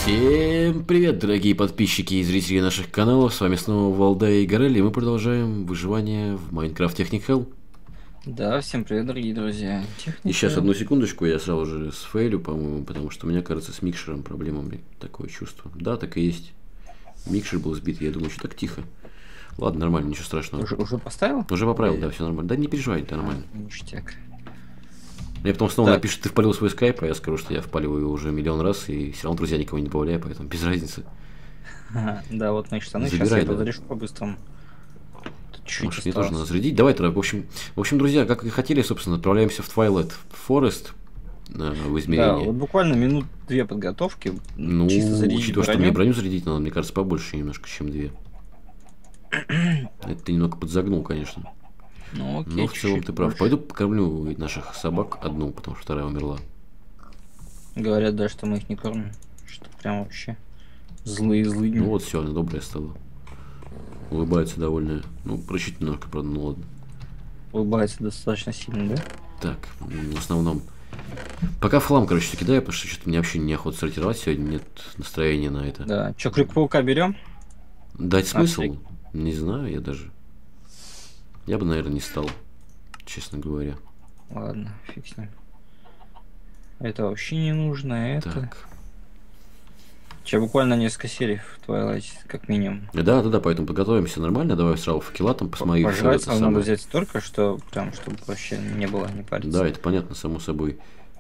Всем привет, дорогие подписчики и зрители наших каналов. С вами снова Валдай и Горелли, и мы продолжаем выживание в Minecraft Technic Hell. Да, всем привет, дорогие друзья. И сейчас одну секундочку, я сразу же сфейлю, по-моему, потому что у меня, кажется, с микшером проблема, такое чувство. Да, так и есть. Микшер был сбит, я думаю, что так тихо. Ладно, нормально, ничего страшного. Уже поставил? Уже поправил, да, все нормально. Да не переживай, это нормально. Ништяк. Мне потом снова напишут, ты впалил свой скайп, а я скажу, что я впаливаю его уже миллион раз, и все равно друзья никого не добавляю, поэтому без разницы. Да, вот мои штаны, Забирай, сейчас я да. разрешу по-быстрому. Может, мне тоже надо зарядить. Давай тогда, в общем, друзья, как и хотели, собственно, отправляемся в Twilight Forest в измерение. Да, вот буквально минут 2 подготовки. Ну, чисто зарядить учитывая, что броню. мне броню зарядить надо, мне кажется, побольше немножко, чем 2. Это ты немного подзагнул, конечно. Ну, окей, Но в целом ты прав. больше. Пойду покормлю наших собак одну, потому что вторая умерла. Говорят, да, что мы их не кормим. Что прям вообще злые. Ну вот, все, она добрая стала. Улыбается довольная. Ну, прыщит немножко, правда, ну ладно. Улыбается достаточно сильно, да? Так, в основном... Пока в хлам, короче, кидаю, потому что что-то мне вообще неохота сортировать сегодня, нет настроения на это. Да. Че, крюк-паука берем? Дать смысл? Не знаю, я даже... Я бы, наверное, не стал, честно говоря. Ладно, фиг с ним. Это вообще не нужно, это... Так. Сейчас буквально несколько серий в Twilight, как минимум. Да, поэтому подготовимся нормально. Давай сразу факела там посмотри. Пожрать надо взять столько, что прям, чтобы вообще не было, не париться. Да, это понятно, само собой.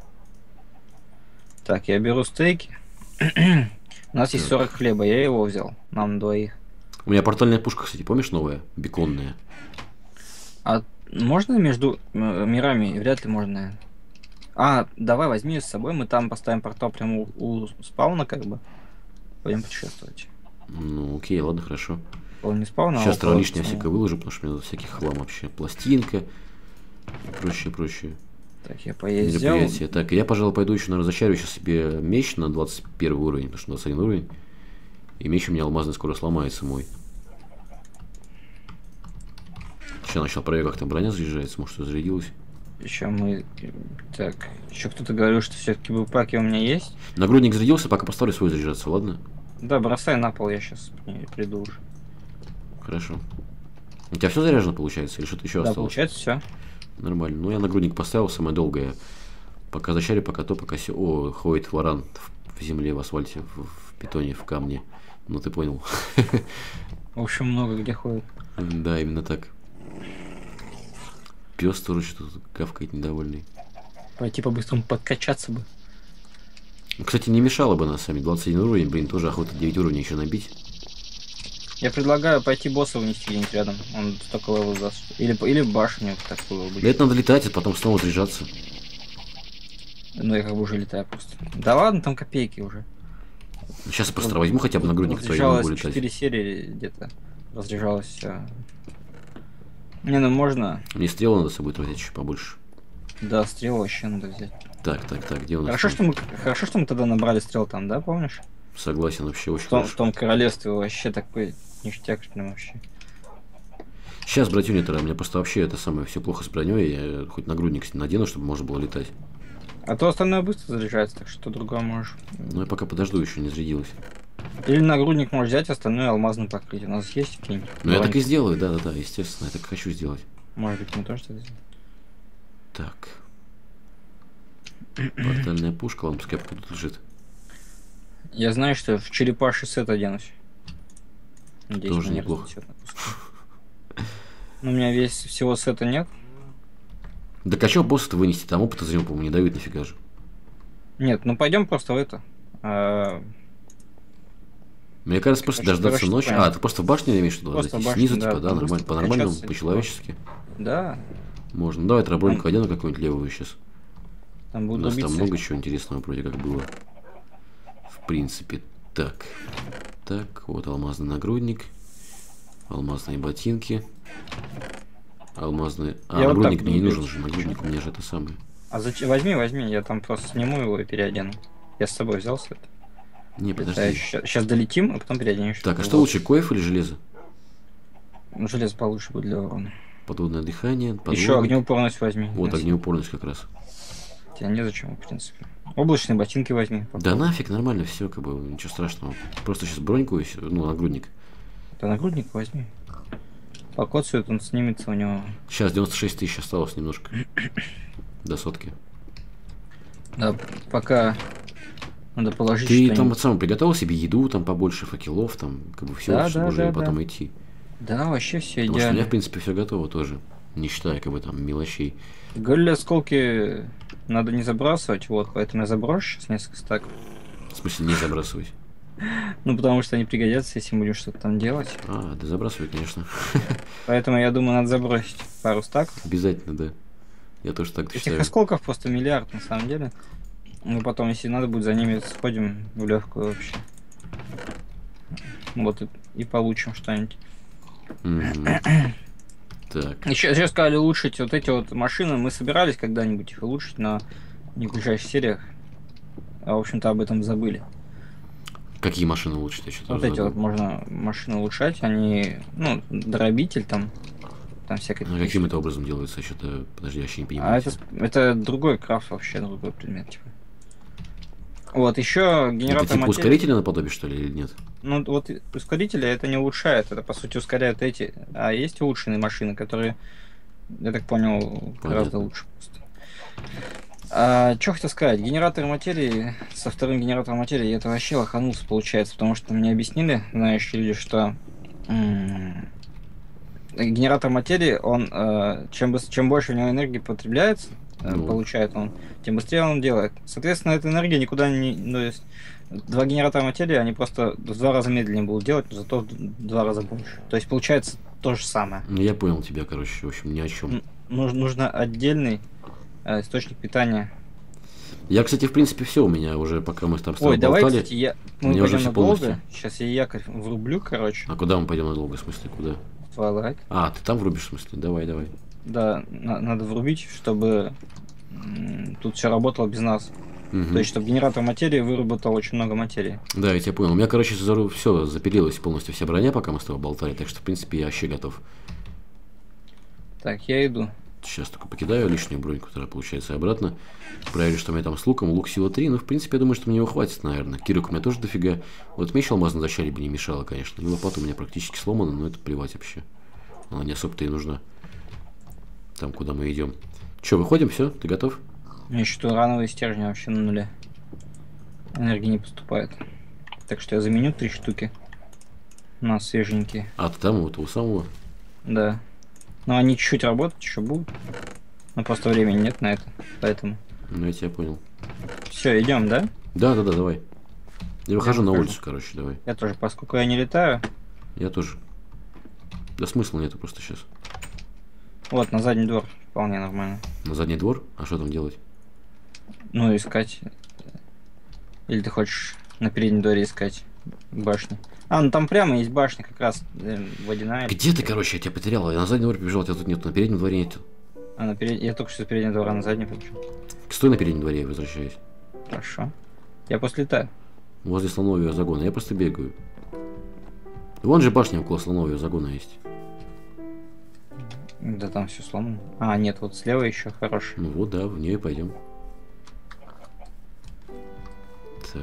Так, я беру стейки. У нас есть 40 хлеба, я его взял. Нам на двоих. У меня портальная пушка, кстати, помнишь, новая? Беконная. А можно между мирами? Вряд ли можно, наверное. А, давай возьми с собой, мы там поставим портал прямо у спауна, как бы. Пойдем путешествовать. Ну, окей, ладно, хорошо. Он не спауна, сейчас траву лишнее всякое выложу, потому что у меня всяких хлам вообще. Пластинка и прочее. Так, я поездил. Так, я, пожалуй, пойду еще, наверное, зачарю сейчас себе меч на 21 уровень, потому что 21 уровень. И меч у меня алмазный скоро сломается мой. Сейчас начал проверить, как там броня заряжается, может, что зарядилась. Еще мы... Так, еще кто-то говорил, что все-таки бэкпаки у меня есть. Нагрудник зарядился, пока поставлю свой заряжаться, ладно? Да, бросай на пол, я сейчас приду уже. Хорошо. У тебя все заряжено получается, или что-то еще осталось? Да, получается все. Нормально. Ну, я нагрудник поставил, самое долгое. Пока зачарю, пока то, пока все. О, ходит варан в земле, в асфальте, в бетоне, в камне. Ну, ты понял. В общем, много где ходит. Да, именно так. Пес тоже что-то гавкает недовольный. Пойти по-быстрому подкачаться бы. Кстати, не мешало бы нас сами 21 уровень, блин, тоже охота 9 уровней еще набить. Я предлагаю пойти босса вынести где-нибудь рядом. Он столько левел даст. Или башню такую. Да это надо летать, а потом снова заряжаться. Ну, я как бы уже летаю просто. Да ладно, там копейки уже. Сейчас я просто возьму хотя бы нагрудник, то я могу летать. 4 серии где-то разряжалось все. Не, ну можно. Мне стрелы надо с собой тратить еще побольше. Да, стрел вообще надо взять. Так, где у нас? Хорошо, что мы тогда набрали стрел там, да, помнишь? Согласен, вообще очень В хорошо. том королевстве вообще такой ништяк прям вообще. Сейчас братюня тогда, у меня просто вообще это самое все плохо с броней, я хоть нагрудник надену, чтобы можно было летать. А то остальное быстро заряжается, так что другое можешь. Ну я пока подожду, еще не зарядилась. Или нагрудник можешь взять, остальное алмазным покрыть. У нас есть какие-нибудь? Ну я так и сделаю, да, естественно, я так хочу сделать. Может быть, мы тоже это сделаем. Так. Портальная пушка, ладно, пускай пока тут лежит. Я знаю, что в черепаший сет оденусь. Надеюсь, Тоже меня не неплохо. разнесет на куски. Ну, у меня всего сета нет. Да а чё босса-то вынести, там опыта за него, по-моему, не дают нифига же. Нет, ну пойдем просто в это. Мне кажется, просто дождаться ночи. А, ты просто в башню имеешь в виду? Просто Снизу, да, типа, да, нормально, по-нормальному, по-человечески. Да. Можно. Ну, давай троброньку одену какую-нибудь левую сейчас. Там У будут нас там убийцы. много чего интересного вроде как было. В принципе, так. Так, вот алмазный нагрудник. Алмазные ботинки. Алмазные... А, Я вот нагрудник так мне не буду нужен же, нагрудник у меня же это самое. А зачем? Возьми, я там просто сниму его и переодену. Я с собой взял сет. Не, подожди. Сейчас долетим, а потом переоденешь. Так, а что лучше, коев или железо? Ну, железо получше будет для урона. Подводное дыхание, подводник. Еще огнеупорность возьми. Вот огнеупорность как раз. тебе незачем, в принципе. Облачные ботинки возьми. Да нафиг, нормально, все, как бы, ничего страшного. Просто сейчас броньку, ну, нагрудник. Да нагрудник возьми. Покоцают, он снимется у него. Сейчас 96 тысяч осталось немножко. До сотки. Да, пока надо положить Ты что-нибудь. там вот сам приготовил себе еду, там побольше факелов, там, как бы все, Да, чтобы да, уже да, потом да. идти. Да, вообще все Потому что у меня, идеально. в принципе, все готово тоже. Не считая, как бы, там, мелочей. Говорили, осколки надо не забрасывать, вот, поэтому я заброшу сейчас несколько стаков. В смысле, не забрасывать. Ну, потому что они пригодятся, если будем что-то там делать. А, да забрасывай, конечно. Поэтому я думаю, надо забросить пару стаков. Обязательно, да. Я тоже так Этих считаю. осколков просто миллиард, на самом деле. Мы потом, если надо будет, за ними сходим в легкую вообще. Вот и получим что-нибудь. Мгм. Так. Еще сказали улучшить вот эти вот машины. Мы собирались когда-нибудь их улучшить, но не в ближайших сериях. А, в общем-то, об этом забыли. Какие машины улучшить? Я что-то Вот уже эти вот забыл. можно машины улучшать. Они, ну, дробитель там всякое. А каким это образом делается? Я что-то, подожди, я вообще не понимаю. А это другой крафт вообще, другой предмет, типа. Вот, еще Это генератор типа материи. ускорителя наподобие, что ли, или нет? Ну, вот ускорители это не улучшает, это по сути ускоряют эти. А есть улучшенные машины, которые, я так понял, гораздо Понятно. лучше просто. А, что хотел сказать, генератор материи, со вторым генератором материи это вообще лоханулся получается, потому что мне объяснили, знающие люди, что генератор материи, он, чем больше у него энергии потребляется, Ну. получает он, тем быстрее он делает. Соответственно, эта энергия никуда не... Ну, то есть, два генератора материи, они просто в 2 раза медленнее будут делать, но зато в 2 раза больше. То есть, получается то же самое. Ну, я понял тебя, короче, в общем, ни о чем. Нужно отдельный источник питания. Я, кстати, в принципе, все у меня уже, пока мы там с тобой Ой, давай, болтали. кстати, мы мне уже пойдем всё надолго. полностью. Сейчас я якорь врублю, короче. А куда мы пойдем надолго? В смысле, куда? В Twilight. А, ты там врубишь, в смысле? Давай, давай. Да, надо врубить, чтобы тут все работало без нас. Мгм. То есть, чтобы генератор материи выработал очень много материи. Да, я тебя понял. У меня, короче, все запилилась полностью вся броня, пока мы с тобой болтали, так что, в принципе, я вообще готов. Так, я иду. Сейчас только покидаю лишнюю броньку, тогда получается обратно. Проверю, что у меня там с луком. Лук сила 3, ну, в принципе, я думаю, что мне его хватит, наверное. Кирик у меня тоже дофига. Вот меч алмазный защаре бы не мешало, конечно. И лопата у меня практически сломана, но это плевать вообще. Она не особо-то и нужна. Там, куда мы идем. Че, выходим, все? Ты готов? У меня еще урановые стержни вообще на нуле. Энергии не поступает. Так что я заменю 3 штуки на свеженькие. А, ты там, вот у самого. Да. Но они чуть-чуть работать еще будут. Но просто времени нет на это. Поэтому. Ну, я тебя понял. Все, идем, да? Да, давай. Я выхожу на выхожу. улицу, короче, давай. Я тоже, поскольку я не летаю. Я тоже. Да смысла нету просто сейчас. Вот, на задний двор вполне нормально. На задний двор? А что там делать? Ну, искать. Или ты хочешь на переднем дворе искать башни? А, ну там прямо есть башня, как раз водяная. Где ты, короче, я тебя потерял? Я на задний двор побежал, тебя тут нет, на переднем дворе нет. А, я только что с переднего двора на задний хочу. Стой на переднем дворе, я возвращаюсь. Хорошо. Я после летаю. Возле слоновьего загона. Я просто бегаю. Вон же башня около слоновьего загона есть. Да там все сломано. А, нет, вот слева еще хороший. Ну вот, да, в нее пойдем. Так.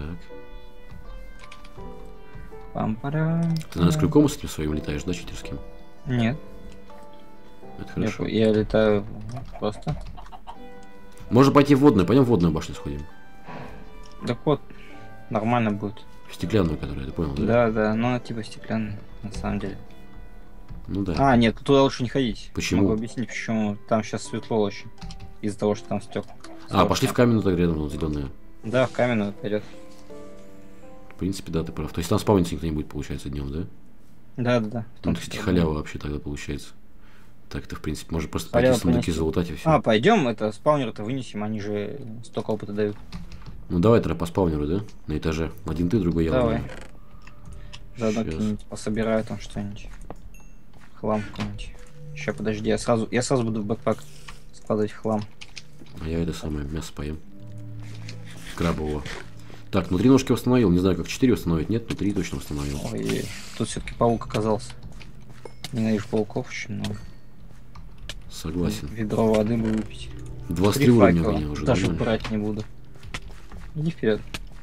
Пам-парам. Ты, наверное, с крюком с этим своим летаешь, да, читерским? Нет, Это хорошо. я летаю просто. Можно пойти в водную, пойдем в водную башню сходим. Так вот, нормально будет. В стеклянную, которую, ты понял, да? Да, да, но она типа стеклянная, на самом деле. Ну да. А, нет, туда лучше не ходить. Почему? Могу объяснить, почему. Там сейчас светло очень. Из-за того, что там стекла. А, пошли в каменную так рядом, вот зеленая. Да, в каменную вперед. В принципе, да, ты прав. То есть там спавниться никто не будет, получается, днем, да? Да, да, да. Ну, то есть халява вообще тогда получается. Так, это в принципе, можно просто Халява пойти сундуки понести. залутать и все. А, пойдем, это спаунер-то вынесем, они же столько опыта дают. Ну давай тогда по спавнеру, да? На этаже. Один ты, другой я. Давай. ладно. Заодно Щас. какие-нибудь пособираю там что-нибудь. Хлам какой-нибудь. Сейчас, подожди, я сразу буду в бэкпак складывать хлам. А я это самое мясо поем. Крабового. Так, внутри ножки установил. Не знаю, как 4 установить. Нет, внутри точно установил. Ой, тут все-таки паук оказался. Ненавижу пауков очень много. Согласен. Ведро воды бы выпить. 23 уровня у меня уже. Даже нормально. брать не буду. Иди вперед.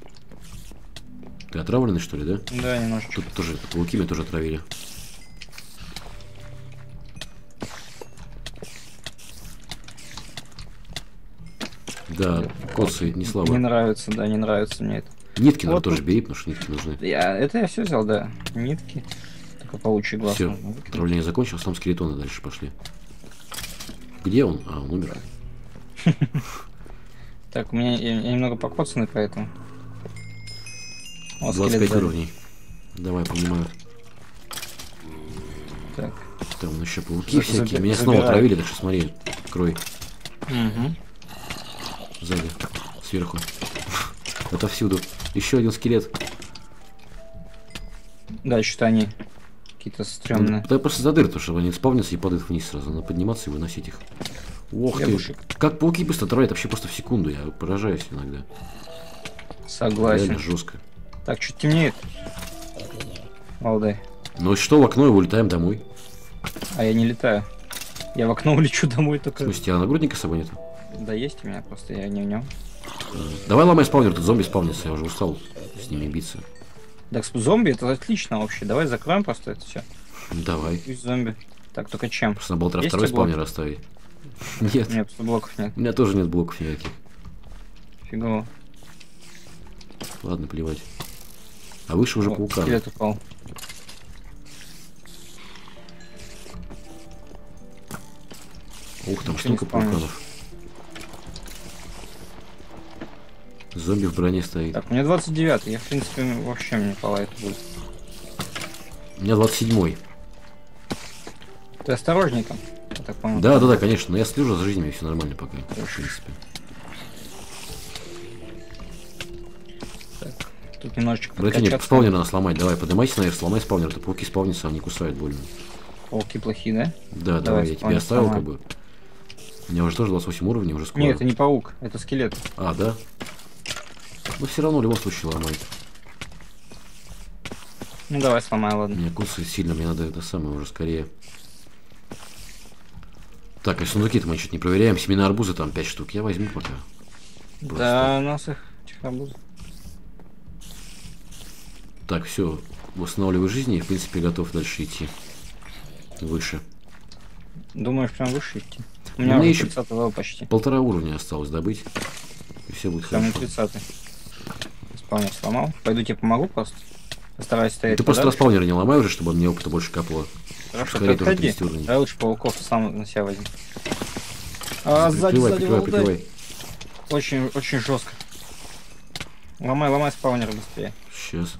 Ты отравленный, что ли, да? Да, немножечко. Тут тоже пауки меня тоже отравили. Да, коцает не слабо. Не нравится, да, не нравится мне это. Нитки надо Вот тоже тут- бери, потому что нитки нужны. Это я все взял, да. Нитки. Только паучий глаз. Все, можно выкинуть. отравление закончилось, там скелетоны дальше пошли. Где он? А, он умер. Так, у меня я немного покоцанный, поэтому. Вот 25 скелет уровней. Давай, понимаю. сзади. Так. Там еще пауки всякие. Меня забирай. снова отравили, так что смотри, крой. Угу. Сзади, сверху. Отовсюду. Еще один скелет. Да, что-то они какие-то стрёмные. Да просто задыр, потому что они спавнятся и падают вниз сразу. Надо подниматься и выносить их. Ох ты. Лягушек. Как пауки быстро травят вообще просто в секунду. Я поражаюсь иногда. Согласен. Реально жестко. Так, чуть темнеет. Валдай. Ну и что, в окно и улетаем домой. А я не летаю. Я в окно улечу домой В только. смысле, тебя нагрудника с собой нету? Да есть у меня, просто я не в нем. Давай ломай спавнер, тут зомби спавнится, я уже устал с ними биться. Так, зомби это отлично вообще. Давай закроем просто это все. Давай. Пусть зомби. Так, только чем? Просто надо было Есть второй тебе блок? спавнер оставить. Нет, У меня просто блоков нет. у меня тоже нет блоков никаких. Фигово. Ладно, плевать. А выше уже О, паука. скелет упал. Ух, там Ничего не столько спавнишь. пауканов. Зомби в броне стоит. Так, у меня 29. Я, в принципе, вообще мне пала это будет. У меня 27-й. Ты осторожней там. Я так понял. Да, конечно, но я слежу за жизнями, все нормально пока. В принципе. Так, тут немножечко Братья, нет, подкачаться. спавнер надо сломать. Давай, поднимайся наверх, сломай спавнер. Это пауки спавнятся, они кусают больно. Пауки плохие, да? Да, Давай, давай, я тебе спавнер оставил сломаем. как бы. У меня уже тоже 28 уровней, уже скоро. Нет, это не паук, это скелет. А, да? Но все равно в любом случае ломает. Ну давай сломай, ладно. Меня кусает сильно, мне надо это самое уже скорее. Так, и сундуки-то мы что-то не проверяем. Семена арбуза там 5 штук. Я возьму пока. Просто. Да, у нас их арбузов. Так, все. Восстанавливаю жизни и, в принципе, готов дальше идти. Выше. Думаешь, прям выше идти? У Ну, меня мне уже еще 30 левел почти. 1,5 уровня осталось добыть. И все будет Самый хорошо. 30. Спавнер сломал. Пойду тебе помогу просто. Постараюсь стоять. Ты просто подальше. распаунер не ломай уже, чтобы мне опыта больше капало. Хорошо, Скорее ты тоже отходи. 30 уровней. Я лучше пауков сам на себя возьму. А, сзади, Прикрывай, сзади, прикрывай, Валдай. прикрывай. Очень, очень жестко. Ломай спаунер быстрее. Сейчас.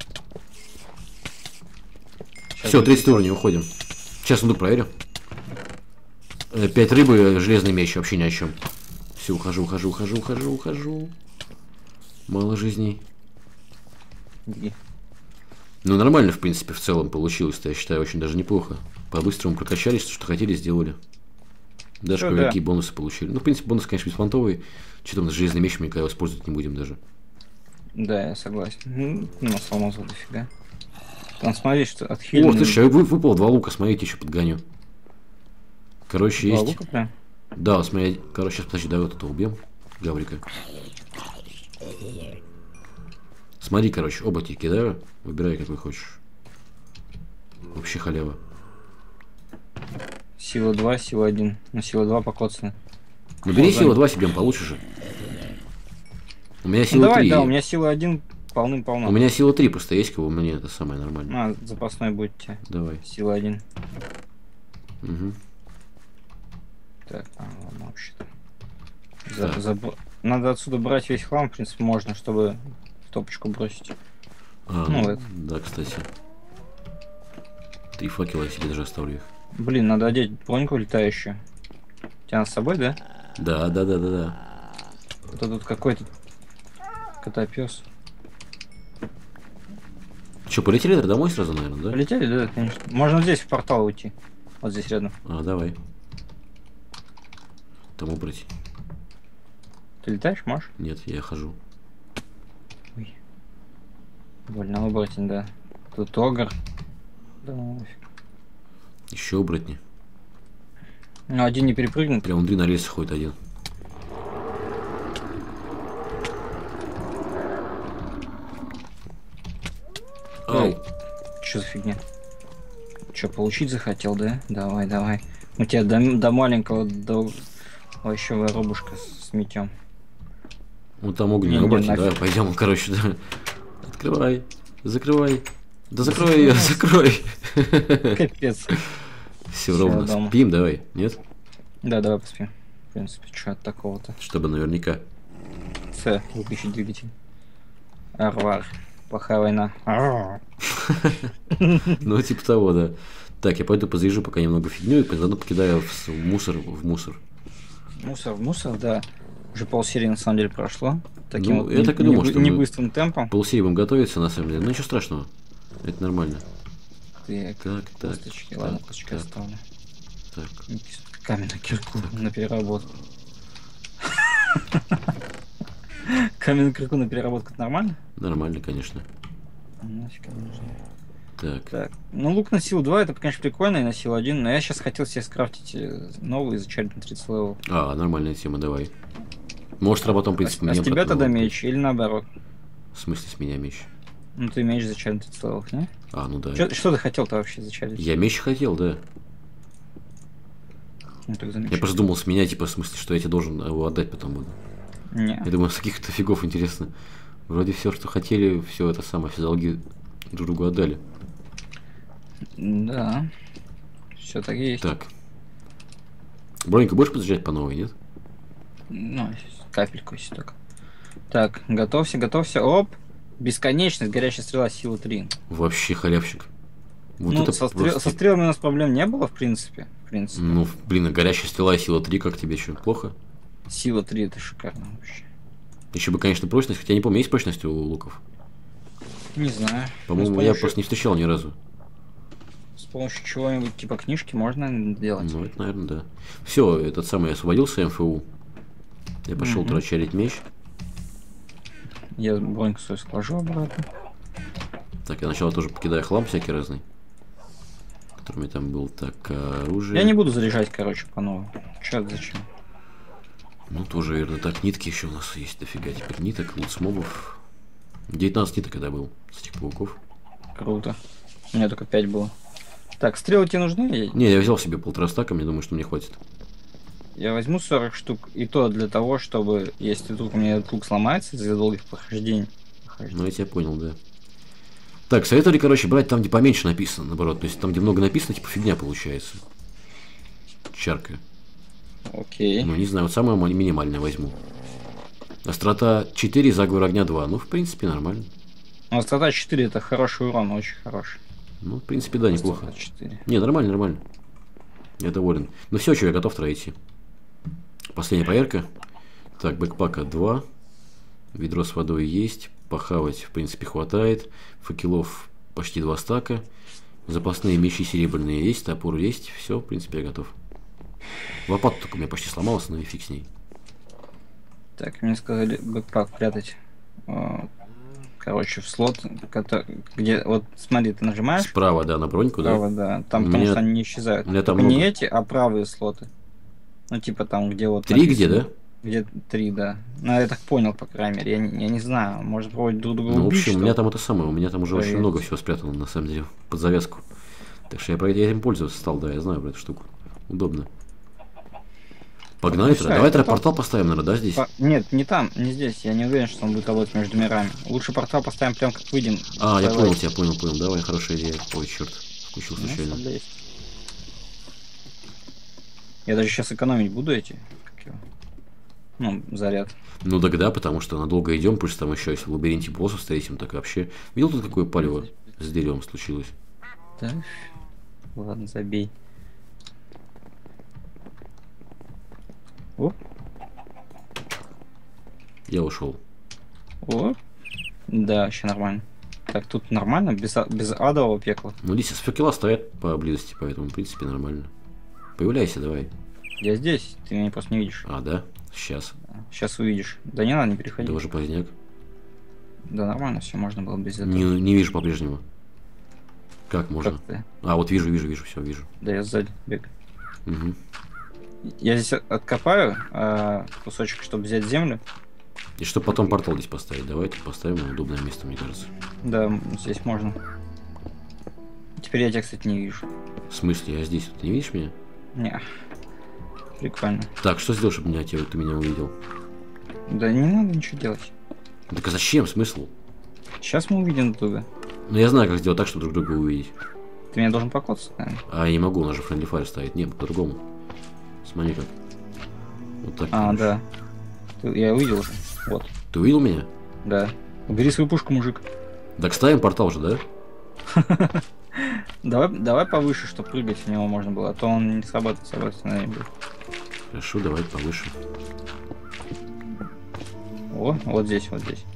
Щас Все, будет 30 уровней, уходим. Сейчас сундук проверю. 5 рыбы, железный меч, вообще ни о чем. Все, ухожу. Мало жизней. Иди. Ну, нормально, в принципе, в целом получилось-то, я считаю, очень даже неплохо. По-быстрому прокачались, что хотели, сделали. Даже Всё, кое-какие бонусы получили. Ну, в принципе, бонус, конечно, бесфонтовый. Что там с железным мечом мы никогда использовать не будем даже. Да, я согласен. Ну, нас алмазов дофига. Там смотри, что О, отхилен. слушай, выпало 2 лука, смотрите, еще подгоню. Короче, Два есть. лука прям? Да, смотри, короче, сейчас, подожди, давай вот этого убьем. Гаврика. Смотри, короче, оба тебе кидаю. Выбирай, какой хочешь. Вообще халява. Сила 2, сила 1. Ну, сила 2 покоцаны. Ну, бери О, сила да. 2 себе, получше же. У меня Ну, сила давай, 3. да, у меня сила 1 полным-полно. У меня сила 3 просто есть, кого мне это самое нормально. А, запасной будет тебе. Давай. Сила 1. Угу. Так, ладно, вообще-то. Так. Надо отсюда брать весь хлам, в принципе, можно, чтобы в топочку бросить. А, Ну, ну, это. да, кстати. 3 факела, я себе даже оставлю их. Блин, надо одеть броньку летающую. У тебя она с собой, да? Да. Это тут какой-то котопес. Че, полетели домой сразу, наверное, да? Полетели, да, конечно. Можно здесь в портал уйти. Вот здесь рядом. А, давай. Там убрать. Ты летаешь, можешь? Нет, я хожу. Ой. Больно оборотень, да. Тут огр. Да ну нафиг. Еще оборотни. Ну, один не перепрыгнет. Прям внутри на рельсы ходит один. Ау. Что за фигня? Что, получить захотел, да? Давай, давай. У тебя до маленького, до вообще воробушка сметем. Ну там огненные Не, облаки, нафиг. да, пойдем, короче, да. Открывай, закрывай. Да закрой ее, закрой. Капец. Все Всё, ровно. дома. Спим, давай, нет? Да, давай поспим. В принципе, что от такого-то? Чтобы наверняка. С, выключить двигатель. Арвар. Плохая война. Арвар. Ну, типа того, да. Так, я пойду позаезжу пока немного фигню и заодно покидаю в мусор. Мусор, мусор, да. Уже полсерии на самом деле прошло. Таким Ну, вот я так и думал, что не мы быстрым темпом. полсерии будем готовиться, на самом деле. Ну, ничего страшного. Это нормально. Так, Косточки, ладно, так, косточки так. оставлю. Так. Каменную кирку на переработку. Каменную кирку на переработку это нормально? Нормально, конечно. Нафиг не нужно. Так. Так, ну лук на силу 2, это, конечно, прикольно, и на силу 1, но я сейчас хотел себе скрафтить новый и зачарить на 30 левел. А, нормальная тема, давай. Может, потом, в принципе, А с мне тебя потом- тогда меч, или наоборот? В смысле, с меня меч? Ну ты меч зачарить на 30 левелов, не? А, ну да. Что ты хотел-то вообще зачарить? Я меч хотел, да. Ну так Я замечательно. просто думал с меня, типа, в смысле, что я тебе должен его отдать потом буду. Не. Я думаю, с каких-то фигов интересно. Вроде все, что хотели, все это самое, все долги друг другу отдали. Да. Все так и есть. Так. Бронька, будешь подъезжать по новой, нет? Ну, капельку если только. Так, готовься, готовься. Оп! Бесконечность, горячая стрела, сила 3. Вообще халявщик. Вот ну, это со просто- стрелами у нас проблем не было, в принципе. Ну, блин, а горящая стрела и сила 3, как тебе что, плохо? Сила 3 это шикарно вообще. Еще бы, конечно, прочность, хотя я не помню, есть прочность у луков? Не знаю. По-моему, Ну, я просто не встречал ни разу. С помощью чего-нибудь типа книжки можно делать. Ну, это, наверное, да. Все, этот самый, я освободился МФУ. Я пошел Мгм. трачарить меч. Я броньку свою сложу обратно. Так, я сначала тоже покидаю хлам всякий разный. Который у меня там был. Так, оружие. Я не буду заряжать, короче, по новому. Че это зачем? Ну, тоже, наверное, так, нитки еще у нас есть дофига. Теперь ниток, лут с мобов. 19 ниток когда был с этих пауков. Круто. У меня только 5 было. Так, стрелы тебе нужны? Не, я взял себе 1,5 стака, мне думаю, что мне хватит. Я возьму 40 штук, и то для того, чтобы, если вдруг у меня этот лук сломается из-за долгих прохождений. Ну, я тебя понял, да. Так, советовали, короче, брать там, где поменьше написано, наоборот. То есть там, где много написано, типа фигня получается. Чарка. Окей. Ну, не знаю, вот самое минимальное возьму. Острота 4, заговор огня 2. Ну, в принципе, нормально. Ну, острота 4 это хороший урон, очень хороший. Ну, в принципе, да, неплохо. Острота 4. Не, нормально, нормально. Я доволен. Ну все, что, я готов туда идти. Последняя проверка. Так, бэкпака 2. Ведро с водой есть. Похавать, в принципе, хватает. Факелов почти 2 стака. Запасные мечи серебряные есть. Топор есть. Все, в принципе, я готов. Лопата только у меня почти сломалась, но и фиг с ней. Так, мне сказали бэкпак прятать. Короче, в слот, где, вот смотри, ты нажимаешь. Справа, да, на броньку, Справа, да? да. Там, потому что они не исчезают. у меня там Только не много. эти, а правые слоты. Ну, типа там, где вот... 3 где, да? Где 3, да. Ну, я так понял, по крайней мере. Я не знаю, может, вроде друг друга Ну, в убить, общем, у что меня ли? там это самое, у меня там уже очень Проверить. много всего спрятано, на самом деле, под завязку. Так что я этим пользоваться стал, да, я знаю про эту штуку. Удобно. Погнали Ну, тогда. всё, Давай это тогда портал поставим, наверное, да, здесь? Нет, не там, не здесь. Я не уверен, что он будет работать между мирами. Лучше портал поставим прям как выйдем. А, я Давай. понял тебя, понял. Давай, хорошая идея. Ой, черт, включил Ну, случайно. слабо есть. Я даже сейчас экономить буду эти. Как его? Ну, заряд. Ну так да, потому что надолго идем, плюс там еще если в лабиринте боссов встретим, так вообще. Видел тут какое палево с деревом случилось? Да. Ладно, забей. О, Я ушел. о. Да, еще нормально. Так, тут нормально, без адового пекла. Ну здесь факела стоят поблизости, поэтому, в принципе, нормально. Появляйся, давай. Я здесь, ты меня просто не видишь. А, да? Сейчас. Сейчас увидишь. Да не надо, не переходи. Да уже поздняк. Да нормально, все можно было без этого. Не вижу по-прежнему. Как можно? Как ты? А, вот вижу, все, вижу. Да я сзади бегаю. Угу. Я здесь откопаю кусочек, чтобы взять землю. И чтобы потом портал здесь поставить. Давайте поставим на удобное место, мне кажется. Да, здесь можно. Теперь я тебя, кстати, не вижу. В смысле, я здесь? Ты не видишь меня? Не. Прикольно. Так, что сделать, чтобы ты меня увидел? Да не надо ничего делать. Так а зачем? Смысл? Сейчас мы увидим друг друга. Ну я знаю, как сделать так, чтобы друг друга увидеть. Ты меня должен покоцать, наверное. А я не могу, у нас же friendly fire стоит. Не, по-другому. Смотри как. Вот так. А, короче. да. Я увидел уже. Вот. Ты увидел меня? Да. Убери свою пушку, мужик. Так ставим портал же, да? Давай повыше, чтобы прыгать в него можно было, а то он не срабатывает на небе. Хорошо, давай повыше. О, вот здесь, вот здесь.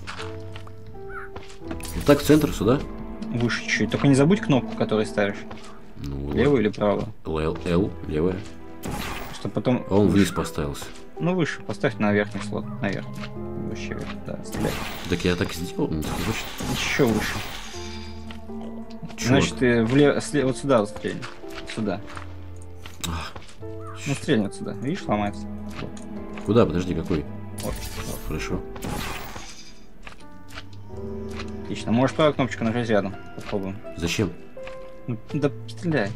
Вот так в центр сюда? Выше чуть-чуть. Только не забудь кнопку, которую ставишь. Ну, Левую или правую. L, левая. Чтобы потом... А он вниз поставился. Ну, выше. Поставь на верхний слот. Наверх. Вообще вверх. Да, стреляй. Так я так и сделал, не так значит. Еще выше. Чёрт. Значит, ты вот сюда вот стрельни. Сюда. Ну, стрельни вот сюда. Видишь, ломается. Вот. Куда? Подожди, какой? Вот. Хорошо. Отлично. Можешь правую кнопочку нажать рядом. Попробуем. Зачем? Ну, да стреляй.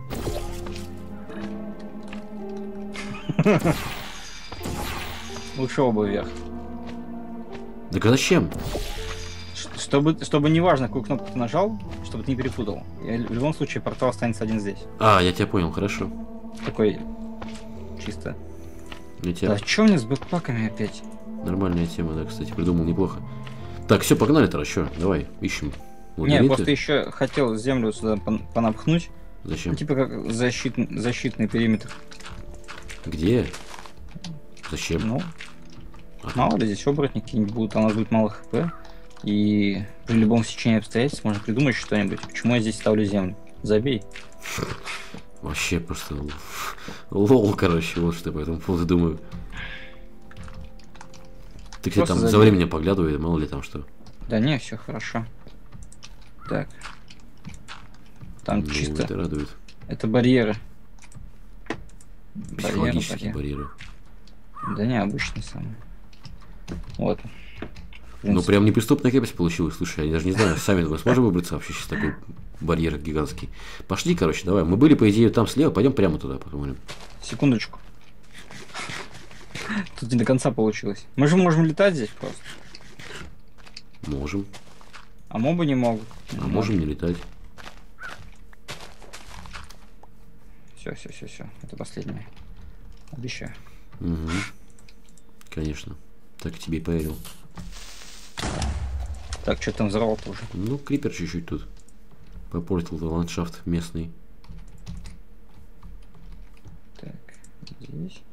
Лучше оба вверх. Так а зачем? Чтобы не важно, какую кнопку ты нажал, чтобы ты не перепутал. В любом случае портал останется один здесь. А, я тебя понял, хорошо. Такой чисто. Я тебя... Да что мне с бэкпаками опять? Нормальная тема, да, кстати, придумал неплохо. Так, все, погнали, Таращо. Давай, ищем. Не, я просто еще хотел землю сюда понапхнуть. Зачем? Ну, типа как защитный периметр. Где? Зачем? Ну, мало ли здесь оборотни какие-нибудь будут, а у нас будет мало хп. И при любом стечении обстоятельств можно придумать что-нибудь. Почему я здесь ставлю землю? Забей. Вообще просто лол, короче, вот что я по этому поводу думаю. Ты, кстати, там за временем поглядывай, мало ли там что. Да не, все хорошо. Так. Там чисто. Это радует. Это барьеры. Психологические барьеры. Да не, обычные самые. Вот. Ну прям неприступная крепость получилась. Слушай, я даже не знаю, сами мы сможем выбраться вообще сейчас такой барьер гигантский. Пошли, короче, давай. Мы были, по идее, там слева, пойдем прямо туда, посмотрим. Секундочку. Тут не до конца получилось. Мы же можем летать здесь просто. Можем. А мобы не могут. А можем не летать. Все. Это последнее. Обещаю. Угу. Конечно. Так тебе и поверил. Так, что там взорвал-то уже? Ну, крипер чуть-чуть тут попортил ландшафт местный. Так, здесь.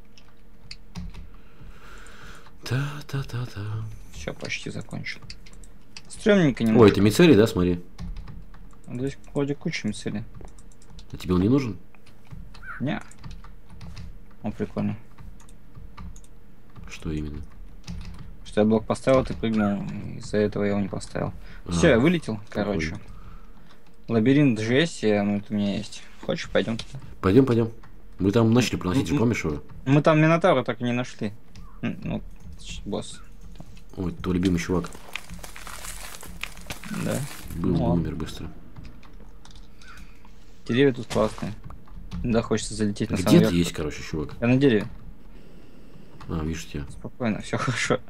Та-та-та-та. Все, почти закончил. Стремненько немного. Ой, это мицелий, да, смотри? Здесь вроде куча мицелий. А тебе он не нужен? Не. Он прикольно. Что именно? Что я блок поставил, ты прыгнул, из-за этого я его не поставил. Все, я вылетел, короче. Прикольно. Лабиринт GS, ну, это у меня есть. Хочешь, пойдем? Пойдем. Мы там начали проносить, же, помнишь его? Мы там Минотавра так и не нашли. Ну, босс. Ой, твой любимый чувак. Да. Был, Ну, умер быстро. Деревья тут классные. Да, хочется залететь на самый Где верх. ты есть, короче, чувак? Я на дереве. А, вижу тебя. Спокойно, все хорошо.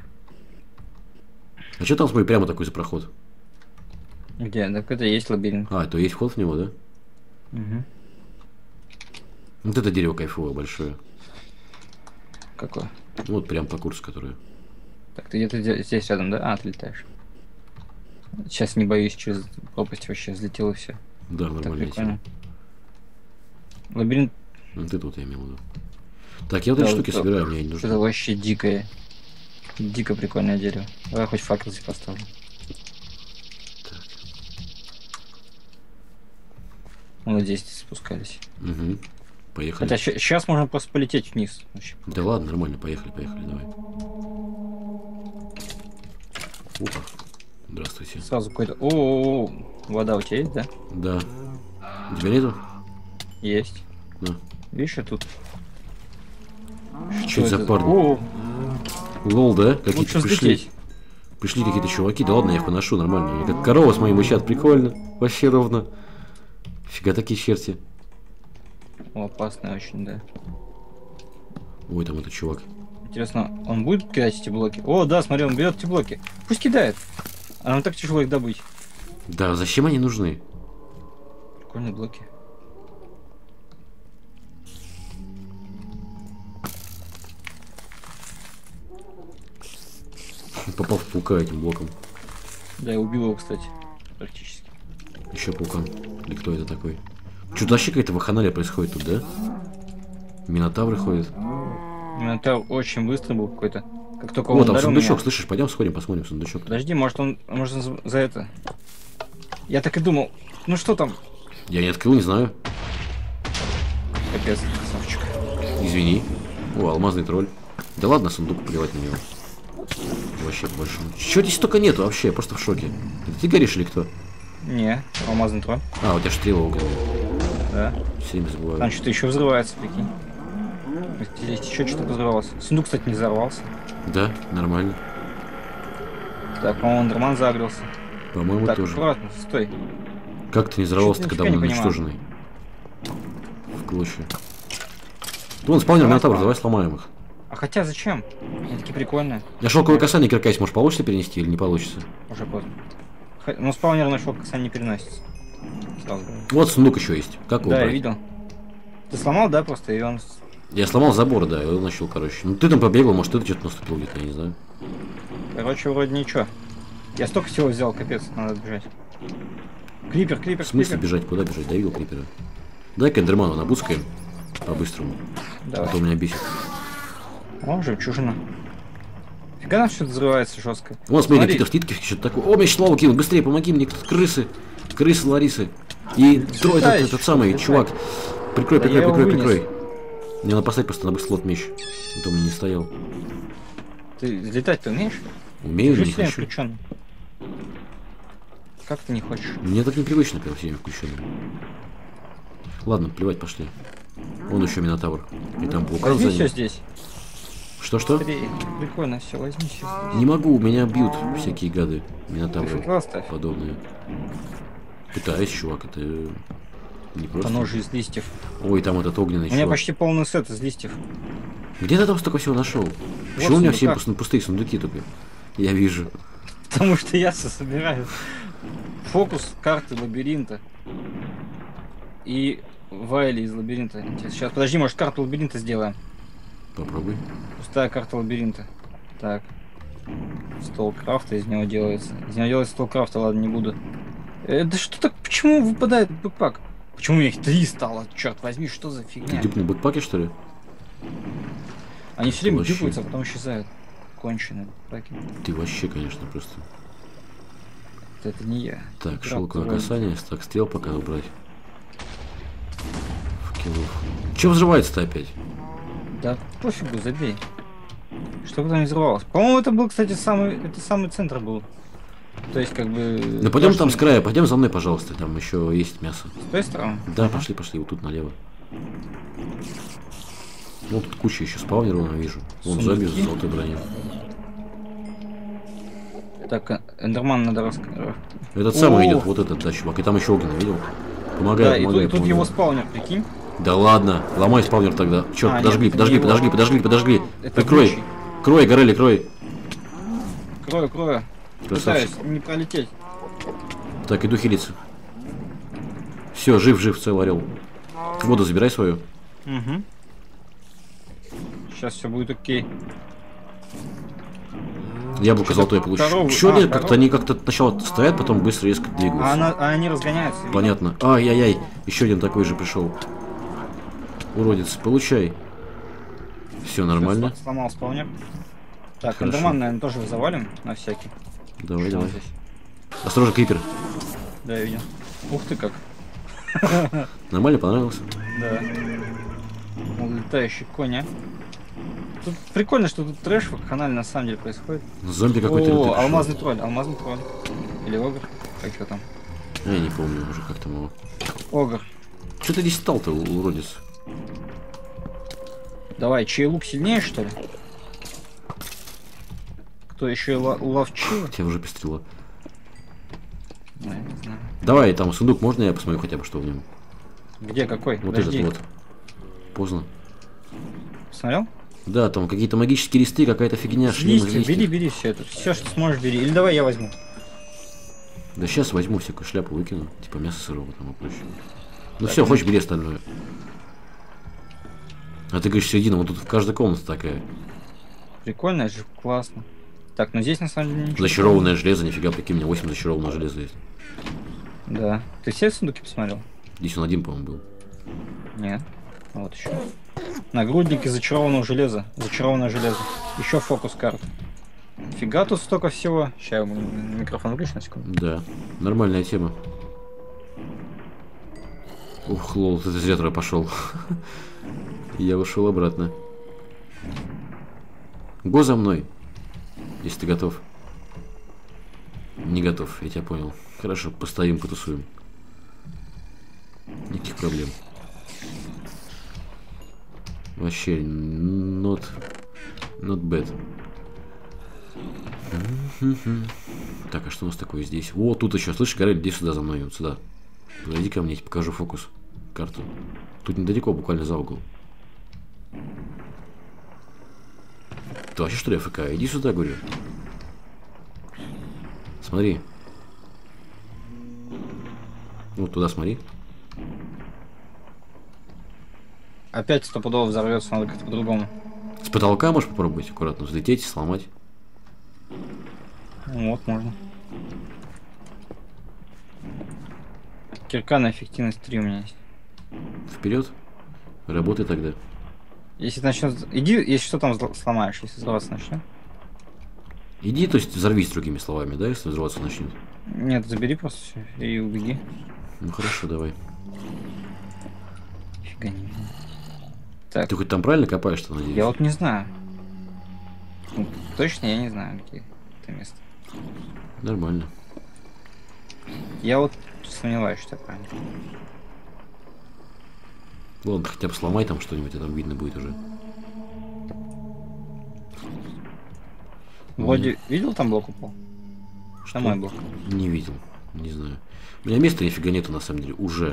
А что там, смотри, прямо такой за проход? Где? Так это и есть лабиринт. А, то есть вход в него, да? Угу. Вот это дерево кайфовое, большое. Какое? Ну, вот прям по курсу, которое. Так, ты где-то здесь рядом, да? А, ты летаешь. Сейчас не боюсь, через пропасть вообще взлетел и все. Да, Так, нормальная прикольно. тема. Лабиринт. Вот это вот я имел в виду. Так, я вот эти штуки собираю, мне не нужно. Это вообще дикое. Дико прикольное дерево. Давай хоть факел здесь поставлю. Так. Вот здесь спускались. Угу. Поехали. Хотя сейчас можно просто полететь вниз. Вообще. Да ладно, нормально, поехали, давай. Опа. Здравствуйте. Сразу какой-то... О, вода у тебя есть, да? Да. У тебя нету? Есть. Да. Видишь, я тут... Что это за парни? О, Лол, да? Какие-то Лучше пришли. взлететь. Пришли какие-то чуваки. Да ладно, я их поношу нормально. Они как корова с моим мычат. Прикольно. Вообще ровно. Фига такие черти. О, опасно очень, да. Ой, там этот чувак. Интересно, он будет кидать эти блоки? О, да, смотри, он берет эти блоки. Пусть кидает. А нам так тяжело их добыть. Да, зачем они нужны? Прикольные блоки. Попал в паука этим блоком. Да, я убил его, кстати. Практически. Еще паукан. Или кто это такой? Что-то вообще какая-то вакханалия происходит тут, да? Минотавры ходят. Минотавр очень быстрый был какой-то. Как только О, он там ударил сундучок, меня... слышишь? Пойдем сходим, посмотрим сундучок. Подожди, может он за это... Я так и думал. Ну что там? Я не открыл, не знаю. Капец, красавчик. Извини. О, алмазный тролль. Да ладно, сундук плевать на него. Вообще больше. Чего здесь столько нету вообще? Я просто в шоке. Это ты горишь или кто? Не, алмазный тролль. А, у тебя стрела огненная. Да. Все время забываю. Там что-то еще взрывается, прикинь. Здесь еще что-то взорвалось. Сундук, кстати, не взорвался. Да, нормально. Так, по-моему, Андерман загрелся. По-моему, Так, тоже. аккуратно, стой. Как ты не взорвался, Чё-то когда нифига он не понимаю. уничтоженный? В клочья. Вон, спавнер Минотавр, давай сломаем их. А хотя зачем? Они такие прикольные. Я шелковое касание кирка есть, может получится перенести или не получится? Уже поздно. Ну, спаунер нашел, кстати, не переносится. Сразу говорю. Вот сундук еще есть. Как его Да, я брать? видел. Ты сломал, да, просто, и он... Я сломал забор, да, и он начал, короче. Ну ты там побегал, может ты что-то наступил где-то, я не знаю. Короче, вроде ничего. Я столько всего взял, капец, надо бежать. Клипер, клипер, В смысле клипер. бежать? Куда бежать? Да, видел крипера. Дай-ка эндерману набускаем. По-быстрому. А Давай. то меня бесит. О, жемчужина. Фига нам что-то взрывается жестко. Вон, смотри, какие-то слитки, что-то такое. О, меня шлаву кинул, быстрее, помоги мне, тут крысы. Крысы Ларисы. И трой, этот самый летай. чувак. Прикрой, Да прикрой, я его прикрой, вынес. прикрой. Мне надо поставить просто на быстрый слот меч. А то у меня не стоял. Ты летать-то умеешь? Умею, но не Жизнь хочу. включен. Как ты не хочешь? Мне так непривычно, когда все включенные. Ладно, плевать, пошли. Вон еще Минотавр. И там паука Возьми за все ним. здесь. Что-что? Быстрее. Прикольно, все, возьми все здесь. Не могу, меня бьют всякие гады. Ты Минотавры факел оставь. подобные. Пытаюсь, чувак, это не По просто. ножу из листьев. Ой, там этот огненный У меня чувак. почти полный сет из листьев. Где ты там столько всего нашел? Почему у меня все сундуках. пустые сундуки только? Я вижу. Потому что я все собираю. Фокус карты лабиринта. И Вайли из лабиринта. Сейчас, подожди, может карту лабиринта сделаем. Попробуй. Пустая карта лабиринта. Так. Стол крафта из него делается. Из него делается стол крафта, ладно, не буду. Да что так, почему выпадает бэкпак? Почему у меня их 3 стало? Черт возьми, что за Ты фигня? дюпнул бэкпаке, что ли? Они все время вообще. дюпаются, а потом исчезают. Конченые бэкпаки. Ты вообще, конечно, просто. Это не я. Так, Игра шелковое вроде. касание, стак стрел пока убрать. Факелов. Че взрывается-то опять? Да пофигу, забей. Что там не взорвалось? По-моему, это был, кстати, самый центр был. То есть, как бы... Ну пойдем то, там с что- края, пойдем за мной, пожалуйста. Там еще есть мясо. С той стороны? Да, Ага. пошли, пошли, вот тут налево. Вот тут куча еще спаунеров, я вижу. Вон зомби с Сундуки? золотой броней. Так, Эндерман надо Этот самый О! идет, вот этот, да, чувак. И там еще огненный, видел? Помогай, Да, и помогай, тут помогай. его спаунер, прикинь. Да ладно, ломай спаунер тогда. Черт, А, подожгли, нет, это подожгли, не его. подожгли, подожгли, подожгли. Это Прикрой. Гуччи. Крой, Горелли, крой. Крою. Красавчик. Пытаюсь не пролететь. Так, иду хилиться. Все, жив, цел орел. Воду забирай свою. Угу. Сейчас все будет окей. Яблоко Что-то золотое получишь. коровы- Чё нет, как-то коровы. они как-то сначала стоят, потом быстро резко двигаются. А они разгоняются. видишь? Понятно. Ай-яй-яй, еще один такой же пришел. Уродец, получай. Все нормально. Сломал спаунер. Так, Хорошо. Эндерман, наверное, тоже завалим на всякий. Давай, Что давай. здесь? Осторожно, крипер. Да, я видел. Ух ты как. Нормально, понравился? Да. Ну, летающий конь, а. Тут прикольно, что тут трэш вакханаль на самом деле происходит. Зомби какой-то лютый О, пришел. алмазный тролль. Или огр. Как его там? Я не помню уже, как там его. Огр. Что ты здесь стал-то, уродец? Давай, чей лук сильнее, что ли? Что, еще и ловчил? Тебя уже пестрило. Да, я не знаю. Давай, там сундук, можно я посмотрю хотя бы, что в нем? Где, какой? Вот Подожди. этот вот. Поздно. Посмотрел? Да, там какие-то магические листы, какая-то фигня, шлем из Листья, листьев. бери все это. Все, что сможешь, бери. Или давай я возьму. Да сейчас возьму всякую шляпу, выкину. Типа мясо сырого там и прочее. Ну Так, все, ну- хочешь, бери остальное. А ты говоришь, середина, вот тут в каждой комнате такая. Прикольно, это же классно. Так, ну здесь на самом деле ничего. Зачарованное железо, нифига, прикинь, у меня 8 зачарованного железа есть. Да. Ты все сундуки посмотрел? Здесь он один, по-моему, был. Нет. Вот еще. Нагрудник из зачарованного железа. Зачарованное железо. Еще фокус карт. Фига тут столько всего. Сейчас микрофон выключу на секунду. Да, нормальная тема. Ух, лол, ты зря туда пошел. Я ушел обратно. Го за мной, если ты готов. Не готов, я тебя понял. Хорошо, постоим, потусуем. Никаких проблем. Вообще, not bad. Так, а что у нас такое здесь? О, тут еще, слышишь, Горель, иди сюда за мной, вот сюда. Подойди ко мне, я тебе покажу фокус. Карту. Тут недалеко, буквально за угол. Ты вообще что ли АФК? Иди сюда, говорю. Смотри. Вот туда смотри. Опять стопудово взорвется, надо как-то по-другому. С потолка можешь попробовать аккуратно взлететь, сломать. Ну, вот, можно. Кирка на эффективность 3 у меня есть. Вперед. Работай тогда. Если начнет... Иди, если что там сломаешь, если взрываться начнет. Иди, то есть взорвись, другими словами, да, если взрываться начнет. Нет, забери просто все и убеги. Ну хорошо, давай. Фига не видно. Так, Ты хоть там правильно копаешь-то, надеюсь? я вот не знаю. Ну, точно я не знаю, где это место. Нормально. Я вот сомневаюсь, что это правильно. Ладно, хотя бы сломай там что-нибудь, и там видно будет уже. Вроде видел там блок упал? Что? На мой блок. Не видел, не знаю. У меня места нифига нету, на самом деле, уже.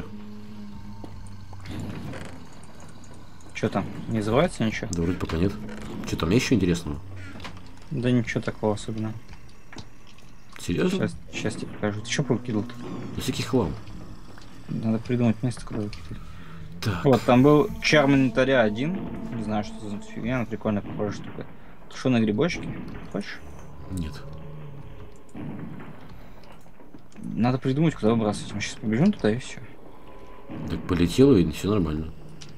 Что там? Не взрывается ничего? Да вроде пока нет. Что там еще интересного? Да ничего такого особенного. Серьезно? Сейчас тебе покажу. Ты что повыкидывал-то? Ну всякий хлам. Надо придумать место, куда выкидывать. Так. Вот, там был чар инвентаря 1. Не знаю, что за фигня, но прикольно похожая штука. Тушеные грибочки. Хочешь? Нет. Надо придумать, куда выбрасывать. Мы сейчас побежим туда и все. Так полетело, и все нормально.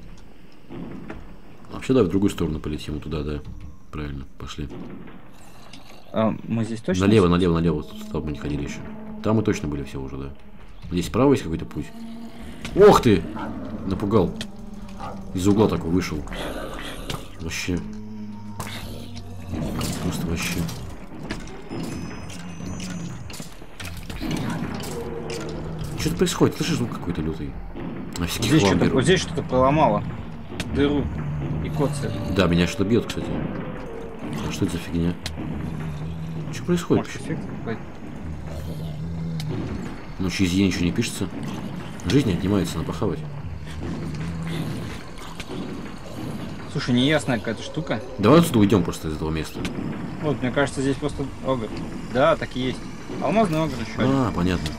Вообще, давай в другую сторону полетим, вот туда, да. Правильно, пошли. А, мы здесь точно? Налево, налево, налево. Тут мы не ходили еще. Там мы точно были все уже, да. Здесь справа есть какой-то путь. Ох ты! Напугал. Из угла такой вышел. Вообще. Просто вообще. Что-то происходит, слышишь, звук какой-то лютый. А всякий Здесь хлам что-то, берут. вот здесь что-то проломало. Дыру. И коцает. Да, меня что-то бьет, кстати. А что это за фигня? Что происходит? Может, эффект какой-то. Ну, через Е ничего не пишется. Жизнь отнимается на похавать. Слушай, неясная какая-то штука. Давай отсюда уйдем просто из этого места. Вот, мне кажется, здесь просто огр. Да, так и есть. Алмазный огр еще один. А, понятно.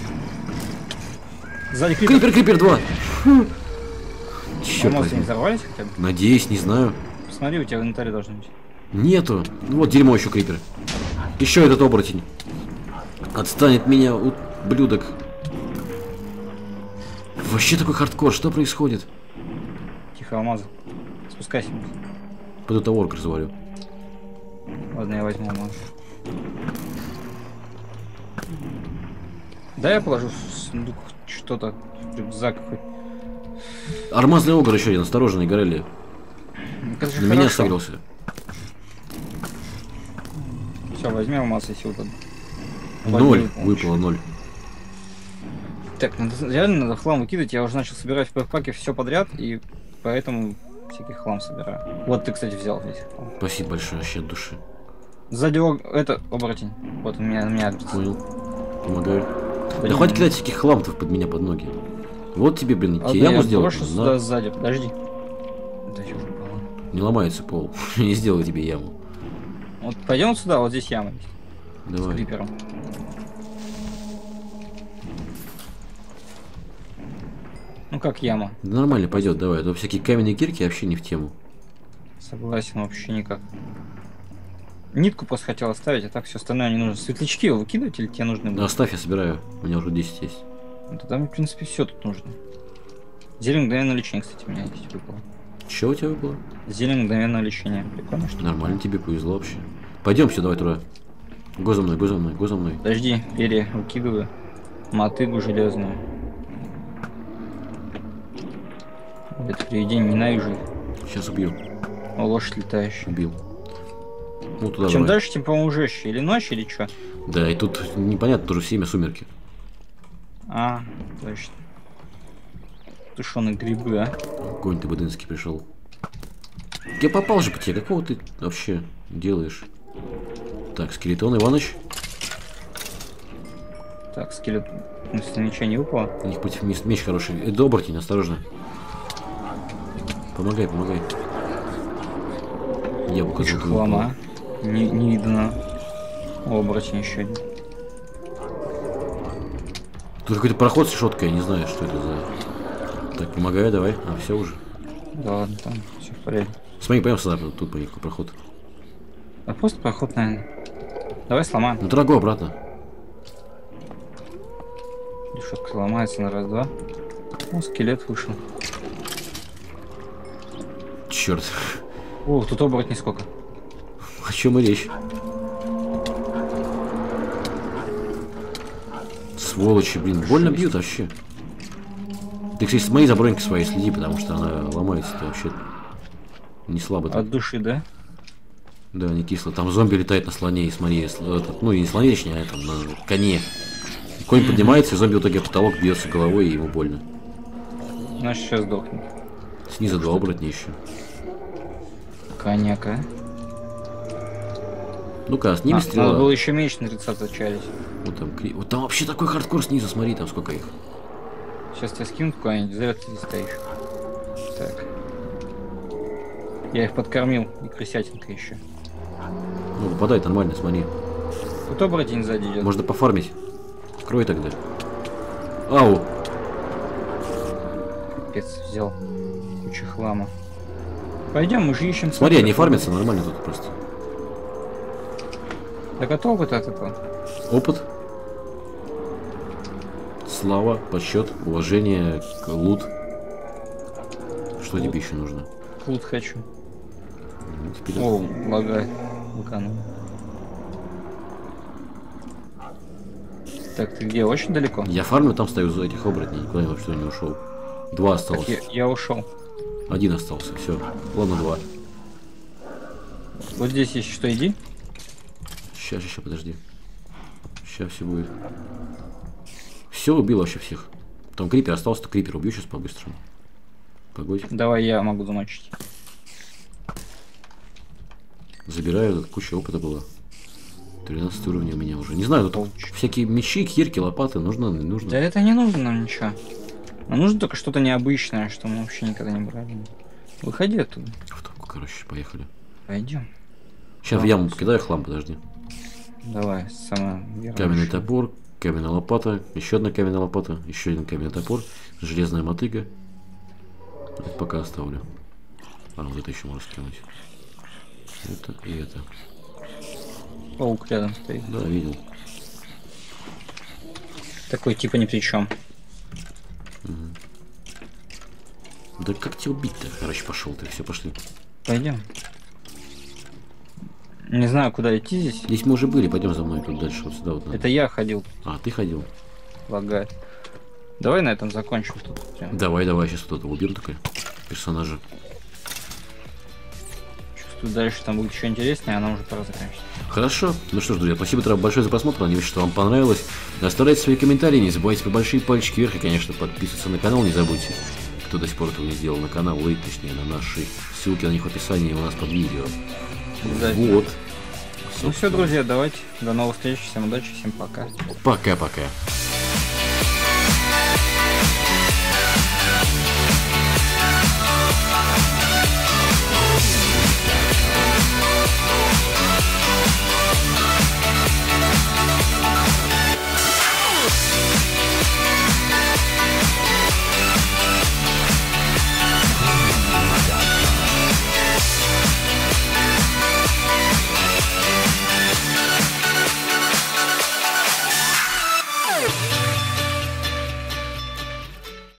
Сзади крипер. Крипер, крипер 2! Черт Алмазы возьми. не взорвались хотя бы? Надеюсь, не знаю. Посмотри, у тебя в инвентаре должно быть. Нету. Ну вот дерьмо еще крипер. Еще этот оборотень. Отстанет меня, ублюдок. Вообще такой хардкор, что происходит? Тихо, алмазы. Спускайся. Пойду товар разговорю. Ладно, я возьму алмаз. Да, я положу в сундук что-то, в рюкзак хоть. Алмазный огр еще один, осторожный, Горелли. Это же На меня хорошо. согрелся. Все, возьми алмаз, если вот. 0, выпало 0. Так, реально надо хлам выкидывать. Я уже начал собирать в пэкпаке все подряд, и поэтому всякий хлам собираю. Вот ты, кстати, взял весь хлам. Спасибо большое, вообще от души. Сзади это оборотень. Вот он меня агрится. Понял. Помогаю. Да Блин. хватит кидать всяких хламтов под меня под ноги. Вот тебе, блин, Ладно, тебе яму я сделать. брошу надо. сюда сзади, подожди. Да чё же было? Не ломается пол. Не сделаю тебе яму. Вот пойдем сюда, вот здесь яма есть. С Давай. крипером. Ну как яма? Да нормально пойдет, давай. А то всякие каменные кирки вообще не в тему. Согласен, вообще никак. Нитку просто хотел оставить, а так все остальное не нужно. Светлячки его выкидывать или тебе нужны? Ну, оставь, я собираю. У меня уже 10 есть. Ну, тогда мне, в принципе, все тут нужно. Зелень мгновенного лечения, кстати, у меня есть выпало. Че у тебя выпало? Зелень мгновенного лечения. Прикольно, что ли? Нормально, тебе повезло вообще. Пойдем все, давай туда. Го за мной, го за мной, го за мной. Подожди, перья выкидываю. Мотыгу железную. Это привидение, ненавижу их. Сейчас убью. О, лошадь летающая. Убил. Ну туда Чем давай. дальше, тем, по-моему, жестче. Или ночь, или что? Да, и тут непонятно, тоже время сумерки. А, точно. Тушеные грибы, а? Конь ты бадынский пришел. Я попал же по тебе, какого ты вообще делаешь? Так, скелетон Иваныч. Так, скелет. Ну, если ничего не выпало. У них против меч хороший. Это оборотень, осторожно. Помогай, помогай. Яблоко Куча золотое хлама. Не видно. О, оборотень еще один. Тут какой-то проход с решеткой, я не знаю, что это за... Так, помогаю, давай. А, все уже. Да ладно, там все в порядке. Смотри, пойдем сюда, тут по проход. А просто проход, наверное. Давай сломаем. Ну, дорого обратно. Решетка сломается на раз-два. О, скелет вышел. Черт. Ух, тут оборотней сколько. О чем и речь? Сволочи, блин, больно бьют вообще. Ты, кстати, с моей забронькой своей следи, потому что она ломается-то вообще не слабо. От души, да? Да, не кисло. Там зомби летает на слоне, и смотри, ну и не слоне, точнее, а там на коне. Конь поднимается, и зомби в итоге в потолок бьется головой, и ему больно. Значит, сейчас сдохнет. Снизу два оборотня еще. Коняка. Ну-ка, с ними стрела. Надо было еще меч на 30 зачарить. Вот там вообще такой хардкор снизу, смотри, там сколько их. Сейчас тебя скинут куда-нибудь, зря ты здесь стоишь. Так. Я их подкормил, и крысятинка еще. Ну, попадай нормально, смотри. Тут оборотень сзади идет. Можно пофармить. Крой тогда. Ау! Капец, взял кучу хлама. Пойдем, мы же ищем. Смотри, они фармятся нормально тут просто. Да готов от этого. Опыт. Слава, почет, уважение, лут. Что тебе еще нужно? Лут хочу. Ну, вперед. О, лагает. Вулкан. Так, ты где? Очень далеко? Я фармлю, там стою за этих оборотней, никуда я вообще не ушел. Два осталось. Так, я ушел. Один остался, все. Ладно, два. Вот здесь есть что, иди. Сейчас, подожди. Сейчас все будет. Все, убил вообще всех. Там крипер остался, то крипер убью сейчас по-быстрому. Погодь. Давай, я могу замочить. Забираю, тут куча опыта была. 13 уровень у меня уже. Не знаю, тут всякие мечи, кирки, лопаты нужно, не нужно. Да это не нужно нам ничего. Нам нужно только что-то необычное, что мы вообще никогда не брали. Выходи оттуда. В топку, короче, поехали. Пойдем. Сейчас в яму покидаю хлам, подожди. Давай, самое верное. Каменный топор, каменная лопата, еще одна каменная лопата, еще один каменный топор, железная мотыга. Это пока оставлю. А, вот это еще можно скинуть. Это и это. Паук рядом стоит. Да, видел. Такой типа ни при чем. Да как тебя убить-то? Короче, пошел ты, все, пошли. Пойдем. Не знаю, куда идти здесь. Здесь мы уже были, пойдем за мной тут дальше, вот сюда вот надо. Это я ходил, А, ты ходил. лагает. Давай на этом закончим тут. Прям. Давай, сейчас вот это убьем такой персонажа. Чувствую, дальше там будет еще интереснее, а нам уже пора заканчивать. Хорошо. Ну что ж, друзья, спасибо большое за просмотр. Надеюсь, что вам понравилось. Оставляйте свои комментарии, не забывайте про большие пальчики вверх и, конечно, подписываться на канал. Не забудьте, кто до сих пор этого не сделал, на канал, точнее, на наши ссылки на них в описании у нас под видео. Да. Вот. Ну все, друзья, давайте. До новых встреч. Всем удачи, всем пока. Пока-пока.